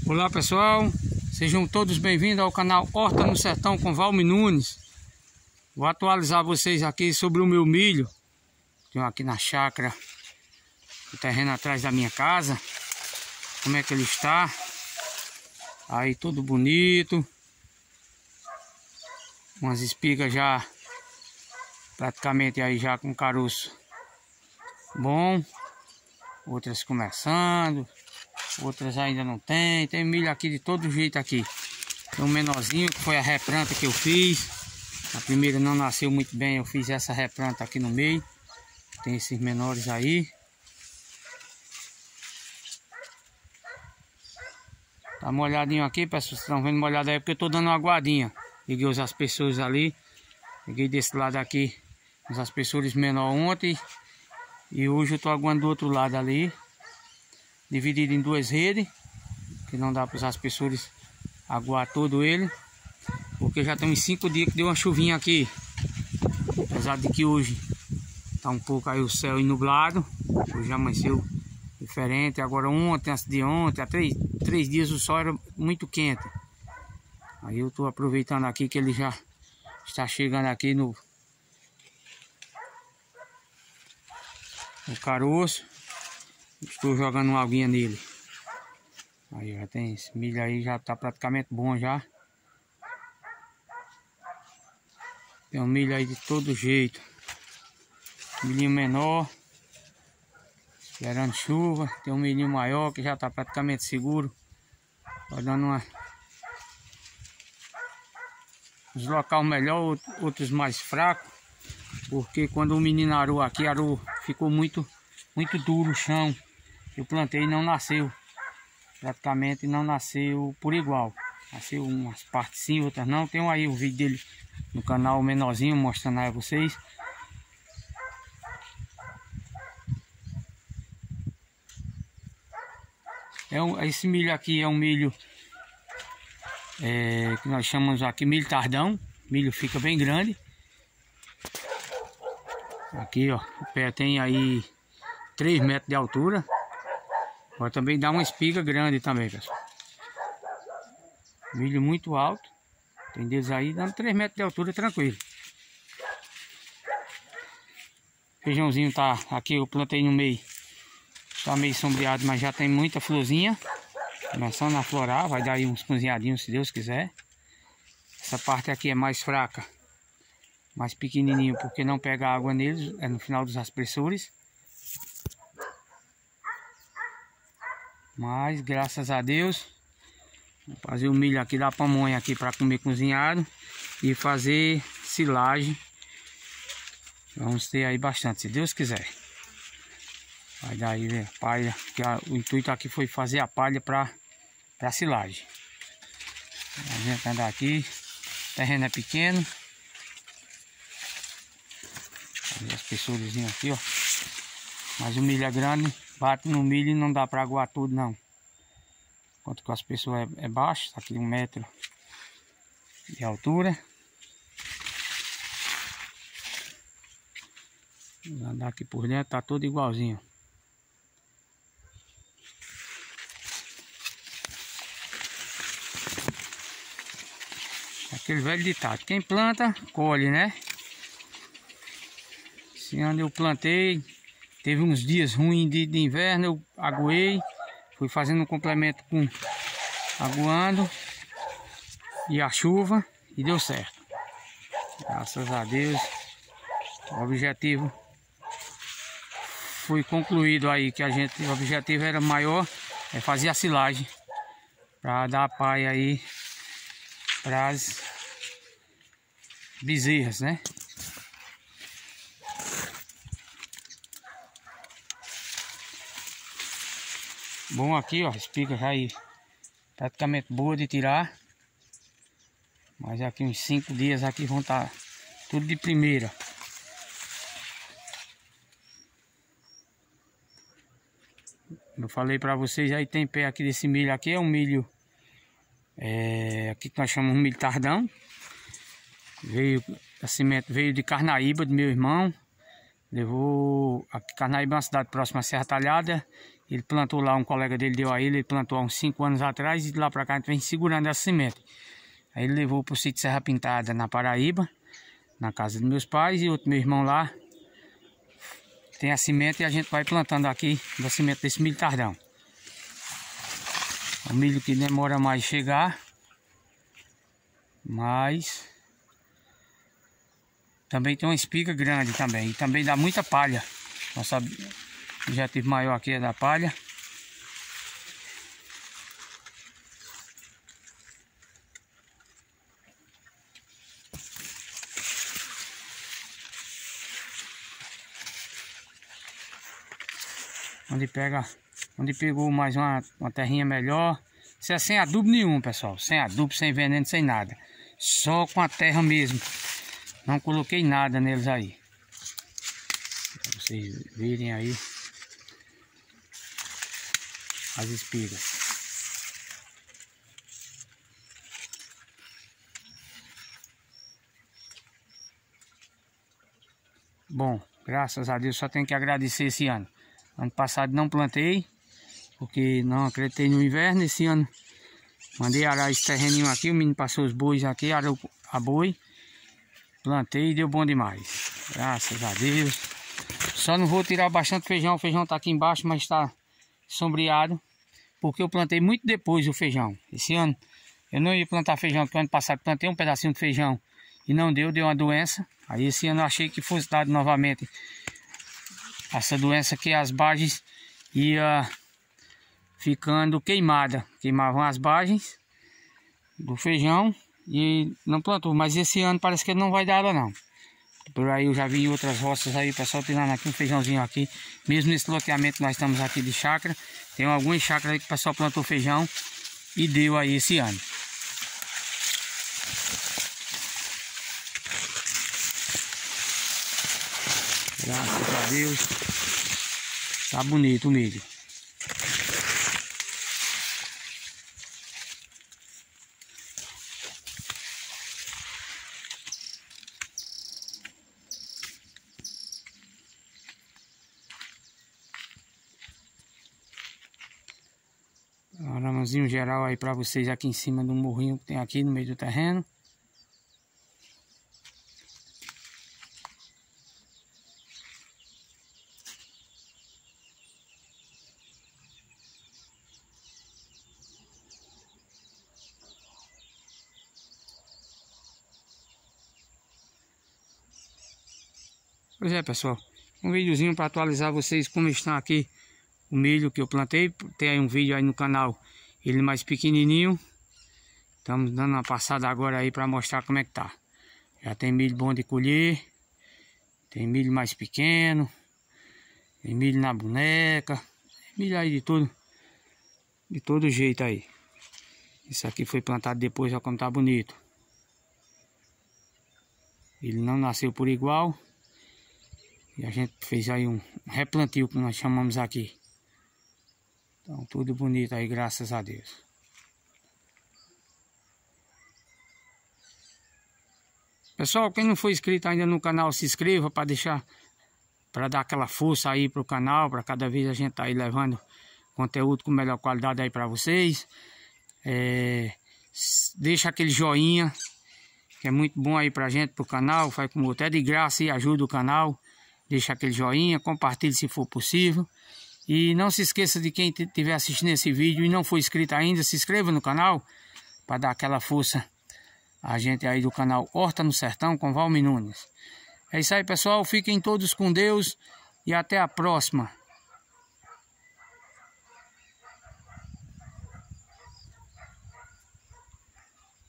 Olá pessoal, sejam todos bem-vindos ao canal Horta no Sertão com Valmir Nunes. Vou atualizar vocês aqui sobre o meu milho. Tenho aqui na chácara, o terreno atrás da minha casa. Como é que ele está? Aí tudo bonito. Umas espigas já praticamente aí já com caroço bom. Outras começando. Outras ainda não tem. Tem milho aqui de todo jeito aqui. Tem um menorzinho que foi a replanta que eu fiz. A primeira não nasceu muito bem. Eu fiz essa replanta aqui no meio. Tem esses menores aí. Tá molhadinho aqui, pessoal. Vocês estão vendo molhado aí porque eu tô dando uma aguadinha. Liguei os aspersores ali. Liguei desse lado aqui os aspersores menor ontem. E hoje eu tô aguando do outro lado ali. Dividido em duas redes, que não dá para os aspersores aguar todo ele, porque já tem uns 5 dias que deu uma chuvinha aqui, apesar de que hoje tá um pouco aí o céu nublado. Hoje amanheceu diferente. Agora ontem, antes de ontem, há 3 dias o sol era muito quente. Aí eu tô aproveitando aqui que ele já está chegando aqui no caroço. Estou jogando uma aguinha nele. Aí já tem esse milho aí, já tá praticamente bom já. Tem um milho aí de todo jeito. Milhinho menor, esperando chuva. Tem um milhinho maior que já tá praticamente seguro. Vai dando uns locais melhor, outros mais fracos. Porque quando o menino arou aqui, ficou muito duro o chão. Eu plantei e não nasceu. Praticamente não nasceu por igual. Nasceu umas partes sim, outras não. Tem aí o vídeo dele no canal menorzinho, mostrando aí a vocês. Esse milho aqui é um milho que nós chamamos aqui milho tardão. O milho fica bem grande. Aqui ó, o pé tem aí 3 metros de altura. Agora também dá uma espiga grande também, pessoal. Milho muito alto. Tem deles aí dando 3 metros de altura tranquilo. Feijãozinho tá aqui, eu plantei no meio. Está meio sombreado, mas já tem muita florzinha. Começando a florar, vai dar aí uns cozinhadinhos se Deus quiser. Essa parte aqui é mais fraca, mais pequenininho, porque não pega água neles, é no final dos aspersores. Mas graças a Deus, vou fazer o milho aqui da pamonha aqui para comer cozinhado e fazer silagem. Vamos ter aí bastante, se Deus quiser. Vai dar aí a palha, que o intuito aqui foi fazer a palha para silagem. A gente anda aqui, o terreno é pequeno. Fazer as pessoas aqui, ó. Mas o milho é grande. Bate no milho e não dá para aguar tudo não. Enquanto que as pessoas é baixo, tá aqui 1 metro de altura. Vou andar aqui por dentro, tá tudo igualzinho. Aquele velho ditado, quem planta, colhe, né? Esse ano eu plantei. Teve uns dias ruins de inverno, eu aguei, fui fazendo um complemento com aguando e a chuva e deu certo. Graças a Deus, o objetivo foi concluído aí, que o objetivo era maior, é fazer a silagem para dar palha aí para as bezerras, né? Bom aqui, ó, espiga já aí praticamente boa de tirar. Mas aqui uns 5 dias aqui vão estar tudo de primeira. Eu falei para vocês aí, tem pé aqui desse milho aqui, é um milho aqui que nós chamamos de milho tardão. A semente veio de Carnaíba, do meu irmão. Levou a Carnaíba, uma cidade próxima a Serra Talhada. Ele plantou lá, um colega dele deu a ele plantou há uns 5 anos atrás, e de lá pra cá a gente vem segurando essa semente. Aí ele levou pro sítio Serra Pintada, na Paraíba, na casa dos meus pais, e outro meu irmão lá tem a semente, e a gente vai plantando aqui da semente desse milho tardão. O milho que demora mais chegar, mas também tem uma espiga grande também, e também dá muita palha. Nosso objetivo maior aqui é da palha. Onde pegou mais uma terrinha melhor. Isso é sem adubo nenhum, pessoal. Sem adubo, sem veneno, sem nada. Só com a terra mesmo. Não coloquei nada neles aí. Pra vocês verem aí as espigas. Bom, graças a Deus só tenho que agradecer esse ano. Ano passado não plantei, porque não acreditei no inverno. Esse ano mandei arar esse terreninho aqui, o menino passou os bois aqui, arou a boi. Plantei e deu bom demais. Graças a Deus. Só não vou tirar bastante feijão. O feijão tá aqui embaixo, mas está sombreado, porque eu plantei muito depois o feijão. Esse ano eu não ia plantar feijão, porque ano passado plantei um pedacinho de feijão e não deu uma doença. Aí esse ano eu achei que fosse dado novamente essa doença, que as bagens ia ficando queimada. Queimavam as bagens do feijão e não plantou. Mas esse ano parece que ele não vai dar água não. Por aí eu já vi em outras roças aí, o pessoal tirando aqui um feijãozinho aqui. Mesmo nesse loteamento que nós estamos aqui de chácara, tem algumas chácaras aí que o pessoal plantou feijão e deu aí esse ano. Graças a Deus, tá bonito o milho. Um aramazinho geral aí para vocês aqui em cima do morrinho que tem aqui no meio do terreno. Pois é, pessoal, um videozinho para atualizar vocês como está aqui o milho que eu plantei. Tem aí um vídeo aí no canal, ele mais pequenininho. Estamos dando uma passada agora aí para mostrar como é que tá. Já tem milho bom de colher, tem milho mais pequeno, tem milho na boneca, tem milho aí de todo jeito aí. Isso aqui foi plantado depois, olha como tá bonito. Ele não nasceu por igual. E a gente fez aí um replantio, que nós chamamos aqui. Então tudo bonito aí, graças a Deus. Pessoal, quem não for inscrito ainda no canal, se inscreva para dar aquela força aí pro canal, para cada vez a gente tá aí levando conteúdo com melhor qualidade aí para vocês. Deixa aquele joinha, que é muito bom aí pra gente, pro canal, faz como outro, é de graça e ajuda o canal. Deixa aquele joinha, compartilhe se for possível. E não se esqueça de quem estiver assistindo esse vídeo e não for inscrito ainda, se inscreva no canal para dar aquela força a gente aí do canal Horta no Sertão com Valmir Nunes. É isso aí, pessoal. Fiquem todos com Deus e até a próxima.